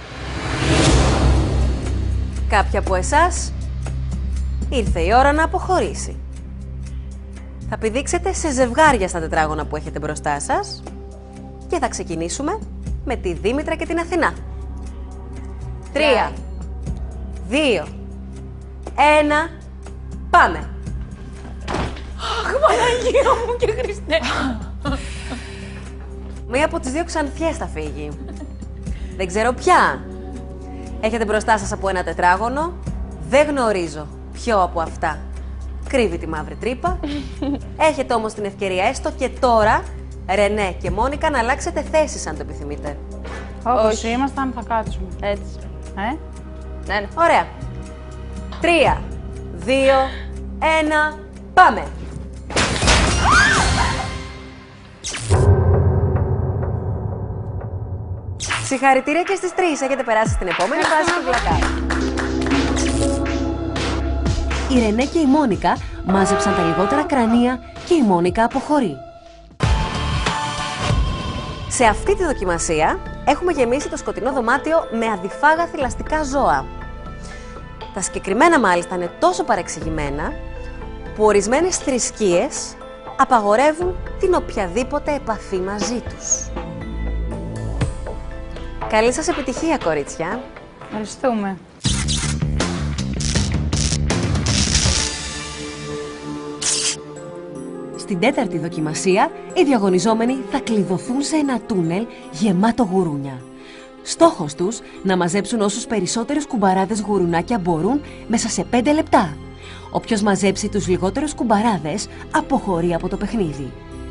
Κάποια από εσάς ήρθε η ώρα να αποχωρήσει. Θα πηδήξετε σε ζευγάρια στα τετράγωνα που έχετε μπροστά σας και θα ξεκινήσουμε με τη Δήμητρα και την Αθηνά. 3, 2, 1, πάμε! Αχ, Παναγία μου και Χριστέ. Μία από τις δύο ξανθιές θα φύγει. Δεν ξέρω ποια. Έχετε μπροστά σας από ένα τετράγωνο. Δεν γνωρίζω ποιο από αυτά κρύβει τη μαύρη τρύπα. Έχετε όμως την ευκαιρία έστω και τώρα, Ρενέ και Μόνικα, να αλλάξετε θέσεις αν το επιθυμείτε. Όπως ήμασταν, θα κάτσουμε. Έτσι. Ναι. Ωραία. 3, 2, 1, πάμε! Συγχαρητήρια και στις τρεις. Έχετε περάσει στην επόμενη φάση του Blackout. Η Ρενέ και η Μόνικα μάζεψαν τα λιγότερα κρανία και η Μόνικα αποχωρεί. Σε αυτή τη δοκιμασία έχουμε γεμίσει το σκοτεινό δωμάτιο με αδιφάγα θηλαστικά ζώα. Τα συγκεκριμένα μάλιστα είναι τόσο παρεξηγημένα που ορισμένες θρησκείες απαγορεύουν την οποιαδήποτε επαφή μαζί τους. Καλή σας επιτυχία, κορίτσια. Ευχαριστούμε. Στην τέταρτη δοκιμασία, οι διαγωνιζόμενοι θα κλειδωθούν σε ένα τούνελ γεμάτο γουρούνια. Στόχος τους, να μαζέψουν όσους περισσότερους κουμπαράδες γουρουνάκια μπορούν μέσα σε 5 λεπτά. Όποιος μαζέψει τους λιγότερους κουμπαράδες, αποχωρεί από το παιχνίδι.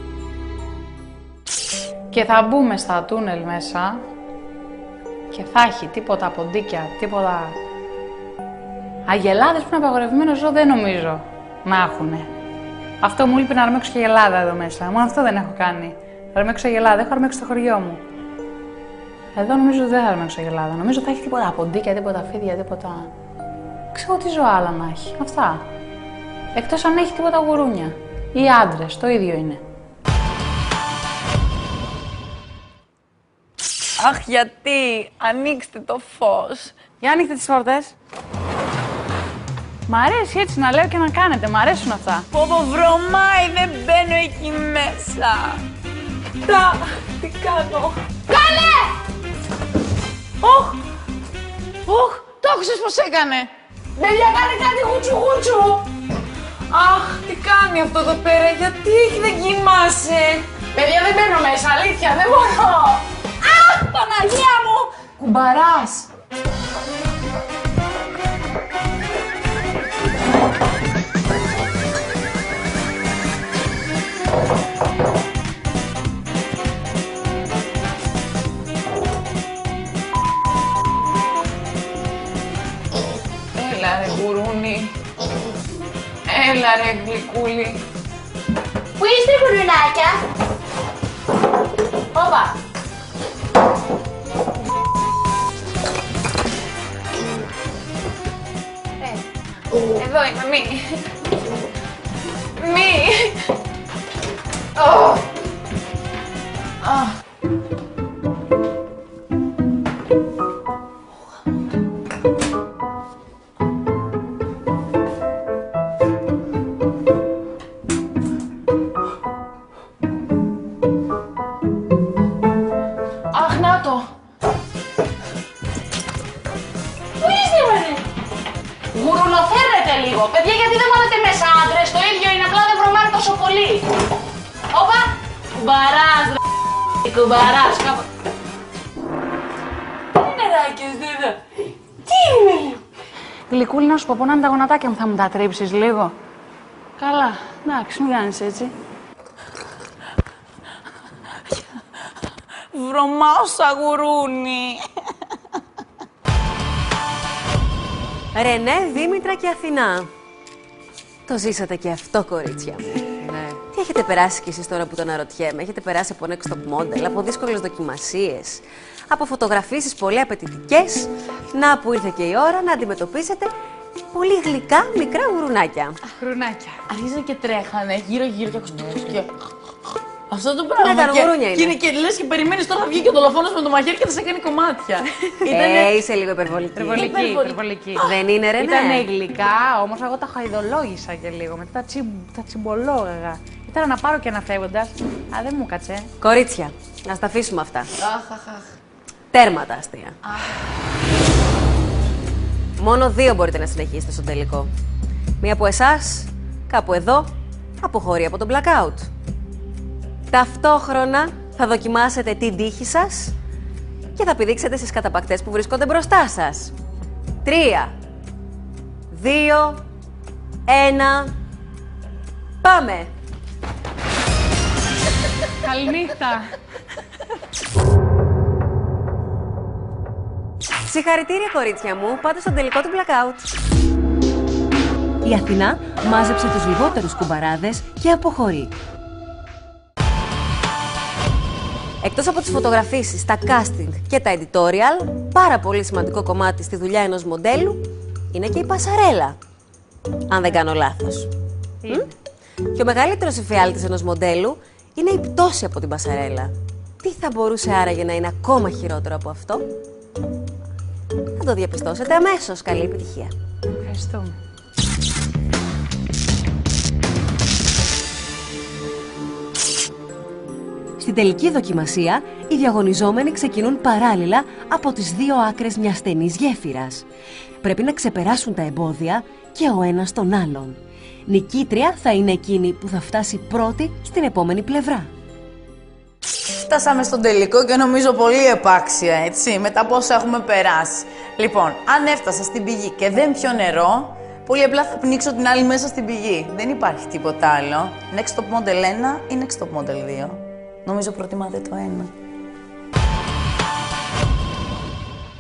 Και θα μπούμε στα τούνελ μέσα και θα έχει τίποτα ποντίκια, τίποτα... Αγελάδες που είναι απαγορευμένο ζώο δεν νομίζω να έχουνε. Αυτό μου λείπει να αρμέξω και γελάδα εδώ μέσα. Μόνο αυτό δεν έχω κάνει. Θα αρμέξω γελάδα, έχω αρμέξει στο χωριό μου. Εδώ νομίζω ότι δεν θα αρμέξω γελάδα. Νομίζω θα έχει τίποτα ποντίκια, τίποτα φίδια, τίποτα. Ξέρω τι ζω άλλα να έχει. Αυτά. Εκτός αν έχει τίποτα γουρούνια. Ή άντρες, το ίδιο είναι. Αχ, γιατί! Ανοίξτε το φως. Για ανοίξτε τις πόρτες. Μ' αρέσει έτσι να λέω και να κάνετε, μ' αρέσουν αυτά. Πω βρωμάει, δεν μπαίνω εκεί μέσα. Τι κάνω. Κάνε! Όχ, το άκουσες πως έκανε. Παιδιά, κάνε κάτι γουτσου. Αχ, τι κάνει αυτό εδώ πέρα, γιατί δεν κοιμάσαι. Παιδιά, δεν μπαίνω μέσα, αλήθεια, δεν μπορώ. Αχ, Παναγία μου! Κουμπαράς. Έλα ρε γουρούνι. Έλα ρε γλυκούλι. Πού είστε, γουρουνάκια? Όπα. Εδώ είμαι, μη. Αχ, να το. Πού είστε, μωρέ? Γουρουνοφέρετε λίγο. Παιδιά, γιατί δεν βάλετε μέσα άντρες, το ίδιο είναι, απλά δεν βρωμάνε τόσο πολύ. Όπα. Κουμπαράς, ρε. Κουμπαράς, κάπου. Τι νεράκες, δίδα. Τι είναι, λίγο. Γλυκούλη, να σου πω, πονάνε τα γονατάκια μου, θα μου τα τρίψεις λίγο. Καλά, εντάξει, μην κάνεις έτσι. Βρωμάω σαν γουρούνι. Ρενέ, Δήμητρα και Αθηνά. Το ζήσατε και αυτό, κορίτσια μου. Ναι. Τι έχετε περάσει κι εσείς τώρα που το αναρωτιέμαι? Έχετε περάσει από next top model, από δύσκολες δοκιμασίες, από φωτογραφίσεις πολύ απαιτητικές. Να που ήρθε και η ώρα να αντιμετωπίσετε πολύ γλυκά μικρά γουρουνάκια. Γουρουνάκια. Αρχίζανε και τρέχανε γύρω-γύρω και ακουστικούς και... Αυτό το Ναι, πράγμα. τα γουρούνια είναι. Και λες και περιμένεις τώρα θα βγει και ο δολοφόνος με το μαχαίρι και θα σε κάνει κομμάτια. Είσαι λίγο υπερβολική. Υπερβολική. Δεν είναι, Ρενέ? Ήτανε γλυκά, όμως εγώ τα χαϊδολόγησα και λίγο. Μετά τα τσιμπολόγαγα. Ήταν να πάρω και να φεύγοντας. Α, δεν μου κάτσε. Κορίτσια, να τα αφήσουμε αυτά. Τέρμα τα αστεία. Μόνο δύο μπορείτε να συνεχίσετε στο τελικό. Μία από εσάς, κάπου εδώ, αποχωρεί από το blackout. Ταυτόχρονα θα δοκιμάσετε την τύχη σας και θα πηδήξετε στις καταπακτές που βρίσκονται μπροστά σας. 3, 2, 1, πάμε! Καληνύχτα. Συγχαρητήρια, κορίτσια μου, πάτε στον τελικό του blackout. Η Αθηνά μάζεψε τους λιγότερους κουμπαράδες και αποχωρεί. Εκτός από τις φωτογραφίσεις, τα casting και τα editorial, πάρα πολύ σημαντικό κομμάτι στη δουλειά ενός μοντέλου είναι και η πασαρέλα. Αν δεν κάνω λάθος. Και ο μεγαλύτερος εφιάλτης ενός μοντέλου είναι η πτώση από την πασαρέλα. Τι θα μπορούσε άραγε να είναι ακόμα χειρότερο από αυτό? Θα το διαπιστώσετε αμέσως. Καλή επιτυχία. Ευχαριστούμε. Στην τελική δοκιμασία, οι διαγωνιζόμενοι ξεκινούν παράλληλα από τις δύο άκρες μιας στενής γέφυρας. Πρέπει να ξεπεράσουν τα εμπόδια και ο ένας τον άλλον. Νικήτρια θα είναι εκείνη που θα φτάσει πρώτη στην επόμενη πλευρά. Φτάσαμε στον τελικό και νομίζω πολύ επάξια, έτσι, μετά από όσα έχουμε περάσει. Λοιπόν, αν έφτασα στην πηγή και δεν πιω νερό, πολύ απλά θα πνίξω την άλλη μέσα στην πηγή. Δεν υπάρχει τίποτα άλλο. Next Top Model 1 ή Next Top Model 2. Νομίζω προτιμάτε το 1.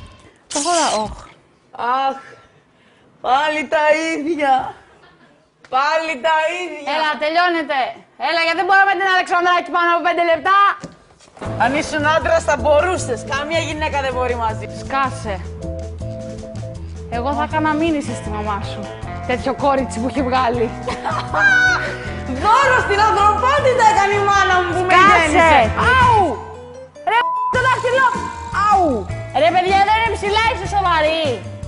Τώρα, Αχ, πάλι τα ίδια. Πάλι τα ίδια. Έλα, τελειώνεται. Έλα, γιατί δεν μπορούμε την Αλεξανδράκη πάνω από 5 λεπτά. Αν ήσουν άντρας θα μπορούσες. Καμία γυναίκα δεν μπορεί μαζί. Σκάσε. Εγώ θα έκανα μήνυση στη μαμά σου. Τέτοιο κόριτσι που έχει βγάλει. Δώρο στην ανθρωπότητα έκανε η μάνα μου που με Σκάσε! γέννησε. Αου! Ρε το δάχτυλο! Αου! Ρε παιδιά, δεν είναι ψηλά, είσαι σοβαρή.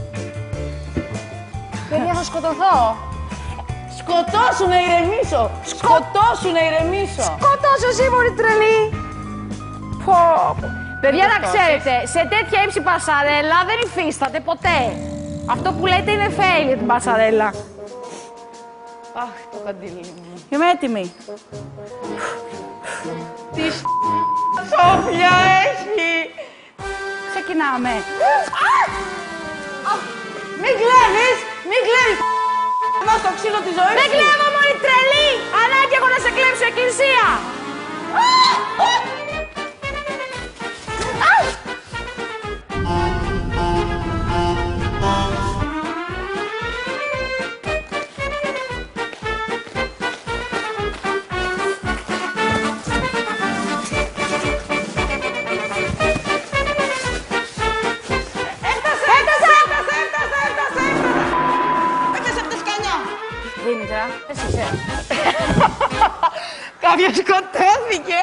Παιδιά, θα σκοτωθώ. Σκοτώσου να ηρεμήσω. Σκοτώσου να ηρεμήσω. Σκοτώσου εσύ, μωρή τρελή. Πω, πω. Παιδιά, να ξέρετε, σε τέτοια ύψη πασαρέλα δεν υφίσταται ποτέ. Αυτό που λέτε είναι fail για την πασαρέλα. Αχ, το καντήλι μου. Είμαι έτοιμη. Τι σόφια έχει. Ξεκινάμε. Μην κλέβεις, μην κλέβεις. Εδώ στο ξύλο τη ζωή Δεν κλέβω, μωρή τρελή! Ανάγκη έχω να σε κλέψω, εκκλησία! Δήμητρα, εσύ ξέρω. Κάποιος σκοτώθηκε.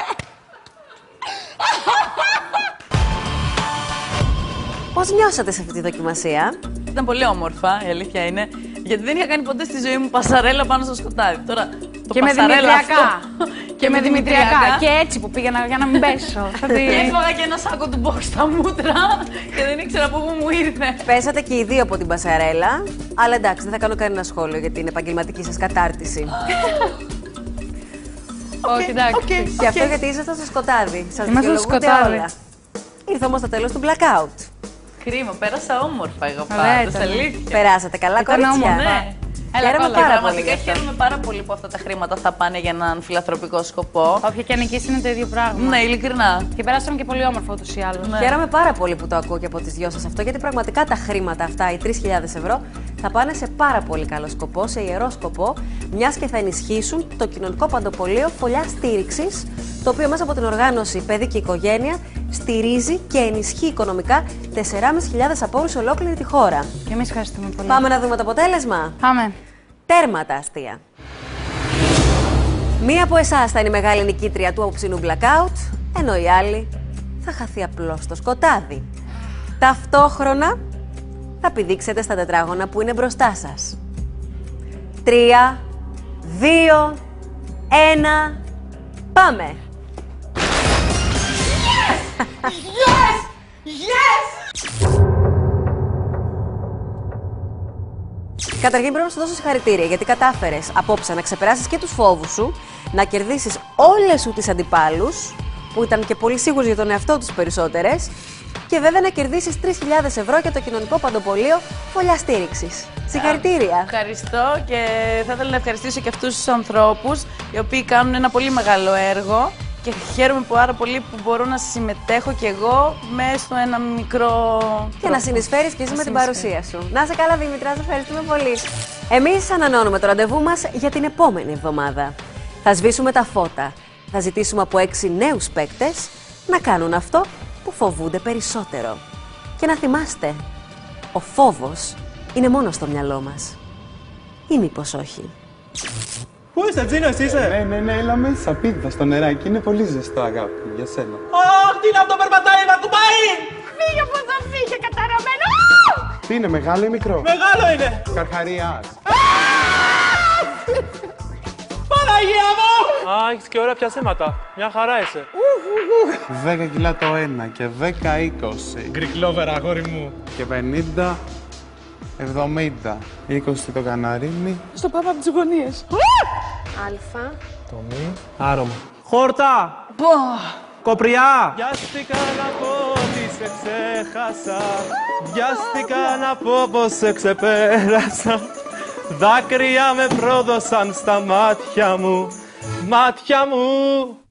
Πώς νιώσατε σε αυτή τη δοκιμασία? Ήταν πολύ όμορφα, η αλήθεια είναι. Γιατί δεν είχα κάνει ποτέ στη ζωή μου πασαρέλα πάνω στο σκοτάδι. Τώρα το Και με πασαρέλα δημητριακά. αυτό. Και με δημητριακά. Και έτσι που πήγαινα για να μην πέσω. Και έφαγα και ένα σάκο του box στα μούτρα και δεν ήξερα από πού μου ήρθε. Πέσατε και οι δύο από την πασαρέλα, αλλά εντάξει, δεν θα κάνω κανένα σχόλιο για την επαγγελματική σας κατάρτιση. Όχι, εντάξει. Και αυτό γιατί ήσασταν στο σκοτάδι. Σας Ήμασταν στο δικαιολογούνται σκοτάδι. όλα. Ήρθε όμως το τέλος του blackout. Κρίμα, πέρασα όμορφα εγώ Ωραία πάντως, ήταν. αλήθεια. Περάσατε καλά, Ήταν κορίτσια. όμορφα. Ναι. Έλα, Χαίρομαι κόλλα. πάρα πολύ. Πραγματικά γι' αυτό. χαίρομαι πάρα πολύ που αυτά τα χρήματα θα πάνε για έναν φιλανθρωπικό σκοπό. Όποια και νικήσει είναι το ίδιο πράγμα. Ναι, ειλικρινά. Και περάσαμε και πολύ όμορφα ούτως ή άλλως. Ναι. Χαίρομαι πάρα πολύ που το ακούω και από τις δυο σας αυτό, γιατί πραγματικά τα χρήματα αυτά, οι 3.000 ευρώ, θα πάνε σε πάρα πολύ καλό σκοπό, σε ιερό σκοπό, μιας και θα ενισχύσουν το κοινωνικό παντοπολείο Φωλιά Στήριξης, το οποίο μέσα από την οργάνωση Παιδί και Οικογένεια στηρίζει και ενισχύει οικονομικά 4.500 απόρους σε ολόκληρη τη χώρα. Και εμείς ευχαριστούμε πολύ. Πάμε να δούμε το αποτέλεσμα. Πάμε. Τέρμα τα αστεία. Μία από εσάς θα είναι η μεγάλη νικήτρια του απόψινού blackout, ενώ η άλλη θα χαθεί απλώς στο σκοτάδι. Ταυτόχρονα θα πηδήξετε στα τετράγωνα που είναι μπροστά σας. 3, 2, 1, πάμε! Καταρχήν πρέπει να σου δώσω συγχαρητήρια, γιατί κατάφερες απόψε να ξεπεράσεις και τους φόβους σου, να κερδίσεις όλες σου τις αντιπάλους, που ήταν και πολύ σίγουρες για τον εαυτό τους περισσότερες, και βέβαια να κερδίσεις 3.000 ευρώ για το κοινωνικό παντοπολείο Φωλιά Στήριξης. Συγχαρητήρια! Ευχαριστώ και θα ήθελα να ευχαριστήσω και αυτούς τους ανθρώπους οι οποίοι κάνουν ένα πολύ μεγάλο έργο και χαίρομαι πάρα πολύ που μπορώ να συμμετέχω κι εγώ μέσα στο ένα μικρό Και να συνεισφέρεις και εσύ με την παρουσία σου. Να είσαι καλά, Δήμητρα, σε ευχαριστούμε πολύ. Εμείς ανανεώνουμε το ραντεβού μας για την επόμενη εβδομάδα. Θα σβήσουμε τα φώτα. Θα ζητήσουμε από 6 νέους παίκτες να κάνουν αυτό που φοβούνται περισσότερο. Και να θυμάστε, ο φόβος είναι μόνο στο μυαλό μας. Ή μήπως όχι. Πού είσαι, Τζίνο, εσύ είσαι? Ναι, έλα μέσα, πίτα στο νεράκι. Είναι πολύ ζεστό, αγάπη, για σένα. Αχ, τι είναι αυτό, περπατάει, να κουμπάει! Φύγε από εδώ, φύγε καταραμένο! Τι είναι, μεγάλο ή μικρό? Μεγάλο είναι! Καρχαριάς. Παναγία μου! Α, έχεις και ωραία πιασέματα. Μια χαρά είσαι. 10 κιλά το ένα και 10-20. Γκρικλόβερα, αγόρι μου. Και 50-70. 20 το καναρίνι. στο πάπα από τις γωνίες. Αλφα. Άρωμα. Χόρτα! Κοπριά! Βιάστηκα να πω ότι σε ξέχασα. Βιάστηκα να πω πως σε ξεπέρασα. Δάκρυα με πρόδωσαν στα μάτια μου. Μάτια μου!